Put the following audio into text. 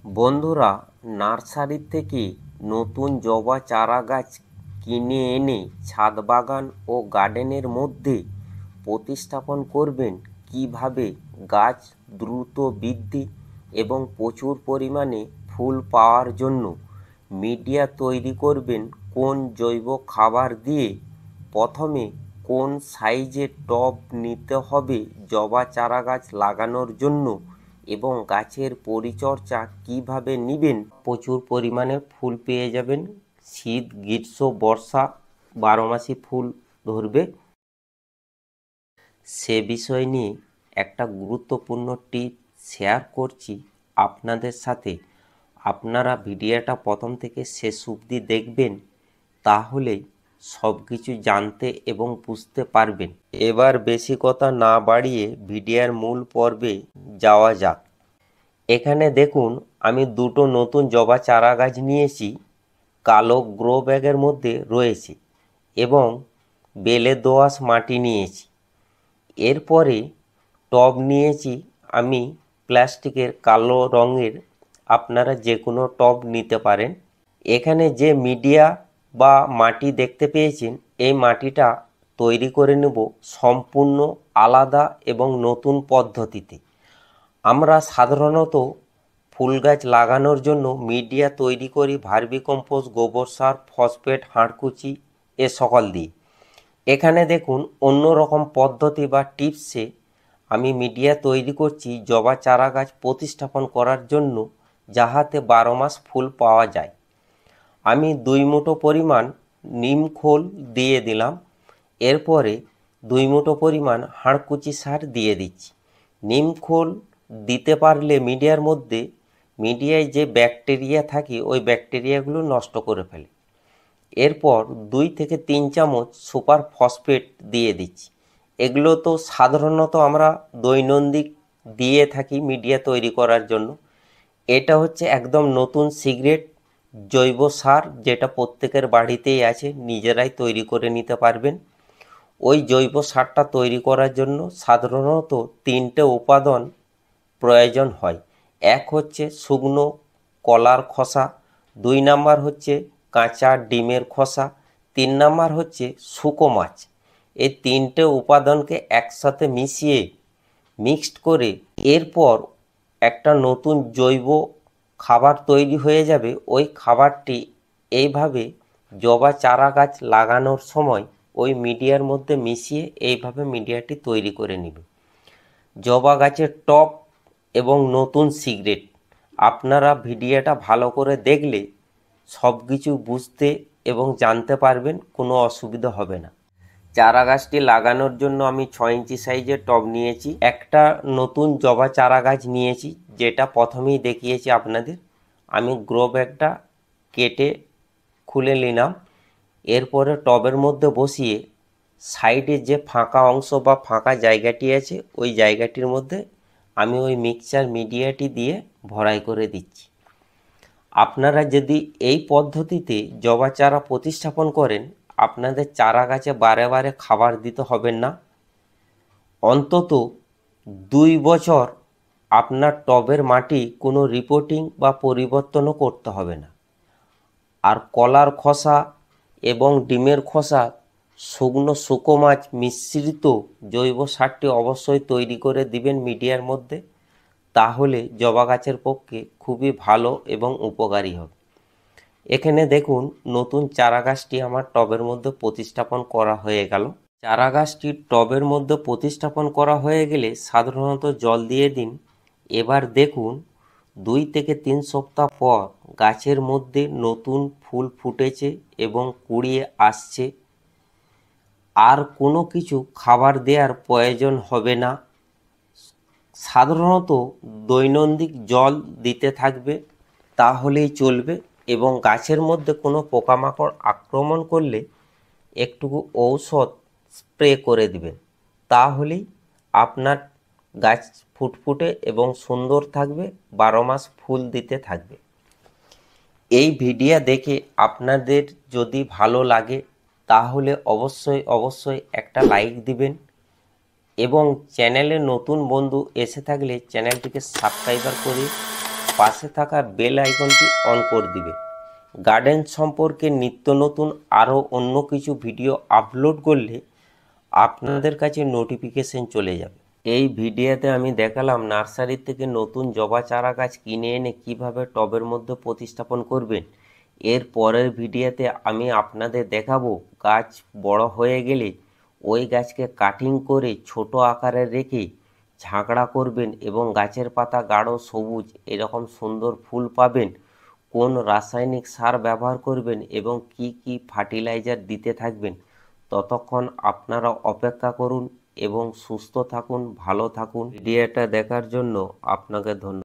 বন্ধুরা, নার্সারি থেকে নতুন জবা চারা গাছ কিনে এনে ছাদ বাগান ও গার্ডেনের মধ্যে প্রতিস্থাপন করবেন কিভাবে গাছ দ্রুত বৃদ্ধি এবং প্রচুর পরিমাণে ফুল পাওয়ার জন্য মিডিয়া তৈরি করবেন কোন জৈব খাবার দিয়ে, প্রথমে কোন সাইজের টব নিতে হবে জবা চারা গাছ লাগানোর জন্য এবং গাছের পরিচর্যা কিভাবে নেবেন প্রচুর পরিমাণে ফুল পেয়ে যাবেন, শীত গ্রীষ্ম বর্ষা 12 মাসই ফুল ধরবে, সে বিষয় নিয়ে একটা গুরুত্বপূর্ণ টিপ শেয়ার করছি আপনাদের সাথে। আপনারা ভিডিওটা প্রথম থেকে শেষ অবধি দেখবেন, তাহলেই সব কিছু জানতে এবং বুঝতে পারবেন। এবার বেশি কথা না বাড়িয়ে ভিডিওর মূল পর্বে যাওয়া যাক। এখানে দেখুন, আমি দুটো নতুন জবা চারা গাছ নিয়েছি, কালো গ্রো ব্যাগের মধ্যে রয়েছে এবং বেলে দোআঁশ মাটি নিয়েছি। এরপরে টব নিয়েছি আমি প্লাস্টিকের কালো রঙের, আপনারা যে কোনো টব নিতে পারেন। এখানে যে মিডিয়া বা মাটি দেখতে পেয়েছেন, এই মাটিটা তৈরি করে নেব সম্পূর্ণ আলাদা এবং নতুন পদ্ধতিতে। আমরা সাধারণত ফুল গাছ লাগানোর জন্য মিডিয়া তৈরি করি ভার্মিকম্পোস্ট, গোবর সার, ফসফেট, হাড়কুচি এ সকল দিয়ে। এখানে দেখুন অন্য রকম পদ্ধতি বা টিপসে আমি মিডিয়া তৈরি করছি জবা চারা গাছ প্রতিস্থাপন করার জন্য, যাহাতে 12 মাস ফুল পাওয়া যায়। আমি 2 মুঠো পরিমাণ নিম খোল দিয়ে দিলাম, এরপরে 2 মুঠো পরিমাণ হাড়কুচি সার দিয়ে দিচ্ছি। নিম খোল দিতে পারলে মিডিয়ার মধ্যে, মিডিয়ায় যে ব্যাকটেরিয়া থাকে ওই ব্যাকটেরিয়াগুলো নষ্ট করে ফেলে। এরপর 2 থেকে 3 চামচ সুপার ফসফেট দিয়ে দিচ্ছি। এগুলো তো সাধারণত আমরা দৈনন্দিন দিয়ে থাকি মিডিয়া তৈরি করার জন্য। এটা হচ্ছে একদম নতুন সিক্রেট জৈব সার, যেটা প্রত্যেকের বাড়িতেই আছে, নিজেরাই তৈরি করে নিতে পারবেন। ওই জৈব সারটা তৈরি করার জন্য সাধারণত 3টে উপাদান প্রয়োজন হয়। এক হচ্ছে শুকনো কলার খোসা, 2 নাম্বার হচ্ছে কাঁচা ডিমের খোসা, 3 নাম্বার হচ্ছে শুকো মাছ। এই 3টে উপাদানকে একসাথে মিশিয়ে মিক্সড করে এরপর একটা নতুন জৈব খাবার তৈরি হয়ে যাবে। ওই খাবারটি এইভাবে জবা চারা গাছ লাগানোর সময় ওই মিডিয়ার মধ্যে মিশিয়ে এইভাবে মিডিয়াটি তৈরি করে নেবে। জবা গাছের টব এবং নতুন সিক্রেট, আপনারা ভিডিওটা ভালো করে দেখলে সব কিছু বুঝতে এবং জানতে পারবেন, কোনো অসুবিধা হবে না। চারা গাছটি লাগানোর জন্য আমি 6 ইঞ্চি সাইজের টব নিয়েছি, একটা নতুন জবা চারা গাছ নিয়েছি, যেটা প্রথমেই দেখিয়েছি আপনাদের। আমি গ্রো ব্যাগটা কেটে খুলে নিলাম, এরপরে টবের মধ্যে বসিয়ে সাইডে যে ফাঁকা অংশ বা ফাঁকা জায়গাটি আছে ওই জায়গাটির মধ্যে আমি ওই মিক্সচার মিডিয়াটি দিয়ে ভরাই করে দিচ্ছি। আপনারা যদি এই পদ্ধতিতে জবা চারা প্রতিস্থাপন করেন, আপনাদের চারা গাছে বারে বারে খাবার দিতে হবে না। অন্তত 2 বছর আপনার টবের মাটি কোনো রিপোর্টিং বা পরিবর্তনও করতে হবে না। আর কলার খোসা এবং ডিমের খোসা, শুকনো মাছ মিশ্রিত জৈব সারটি অবশ্যই তৈরি করে দিবেন মিডিয়ার মধ্যে, তাহলে জবা গাছের পক্ষে খুবই ভালো এবং উপকারী হবে। এখানে দেখুন নতুন চারা গাছটি আমার টবের মধ্যে প্রতিস্থাপন করা হয়ে গেল। চারা গাছটি টবের মধ্যে প্রতিস্থাপন করা হয়ে গেলে সাধারণত জল দিয়ে দিন। এবার দেখুন 2 থেকে 3 সপ্তাহ পর গাছের মধ্যে নতুন ফুল ফুটেছে এবং কুড়িয়ে আসছে। আর কোনো কিছু খাবার দেওয়ার প্রয়োজন হবে না, সাধারণত দৈনন্দিন জল দিতে থাকবে, তাহলেই চলবে। এবং গাছের মধ্যে কোনো পোকামাকড় আক্রমণ করলে একটু ঔষধ স্প্রে করে দিবেন, তাহলেই আপনার গাছ ফুটফুটে এবং সুন্দর থাকবে, 12 মাস ফুল দিতে থাকবে। এই ভিডিও দেখে আপনাদের যদি ভালো লাগে তাহলে অবশ্যই একটা লাইক দিবেন এবং চ্যানেলে নতুন বন্ধু এসে থাকলে চ্যানেলটিকে সাবস্ক্রাইব করে পাশে থাকা বেল আইকনটি অন করে দিবেন। গার্ডেন সম্পর্কে নিত্য নতুন আরও অন্য কিছু ভিডিও আপলোড করলে আপনাদের কাছে নোটিফিকেশন চলে যাবে। এই ভিডিওতে আমি দেখালাম নার্সারি থেকে নতুন জবা চারা গাছ কিনে এনে কিভাবে টবের মধ্যে প্রতিস্থাপন করবেন। এর পরের ভিডিওতে আমি আপনাদের দেখাবো গাছ বড় হয়ে গেলে ওই গাছকে কাটিং করে ছোট আকারে রেখে ঝাঁকড়া করবেন এবং গাছের পাতা গাঢ় সবুজ এরকম সুন্দর ফুল পাবেন। কোন রাসায়নিক সার ব্যবহার করবেন এবং কি কি ফার্টিলাইজার দিতে থাকবেন। ততক্ষণ আপনারা অপেক্ষা করুন এবং সুস্থ থাকুন, ভালো থাকুন। ভিডিওটা দেখার জন্য আপনাকে ধন্যবাদ।